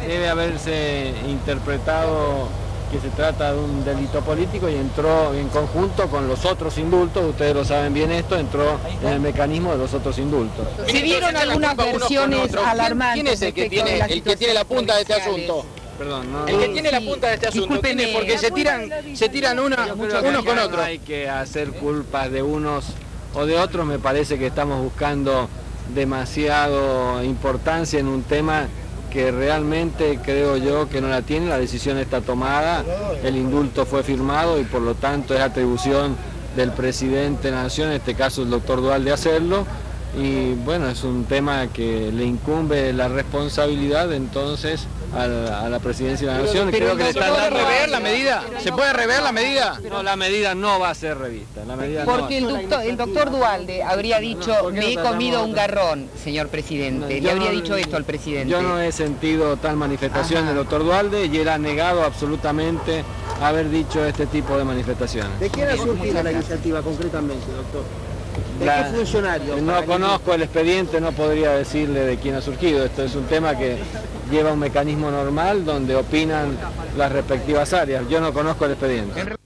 debe haberse interpretado que se trata de un delito político y entró en conjunto con los otros indultos, ustedes lo saben bien esto, entró en el mecanismo de los otros indultos. ¿Se vieron algunas versiones alarmantes? ¿Quién es el que tiene la punta de este asunto? Perdón, no, el que tiene la punta de este asunto, ¿quién es? Porque se tiran unos con otros. No hay que hacer culpas de unos o de otros, me parece que estamos buscando demasiado importancia en un tema que realmente creo yo que no la tiene, la decisión está tomada, el indulto fue firmado y por lo tanto es atribución del presidente de la Nación, en este caso el doctor Duhalde, hacerlo, y bueno, es un tema que le incumbe la responsabilidad entonces a la presidencia de la Nación. Pero creo que ¿se puede rever la medida? ¿Se puede rever la medida? No, la medida no va a ser revista. La medida porque no el doctor Duhalde habría dicho, me he comido un garrón, señor presidente. Le habría dicho esto al presidente. Yo no he sentido tal manifestación del doctor Duhalde y él ha negado absolutamente haber dicho este tipo de manifestaciones. ¿De quién ha surgido la iniciativa concretamente, doctor? ¿De qué funcionario? No conozco el expediente, no podría decirle de quién ha surgido. Esto es un tema que lleva un mecanismo normal donde opinan las respectivas áreas. Yo no conozco el expediente.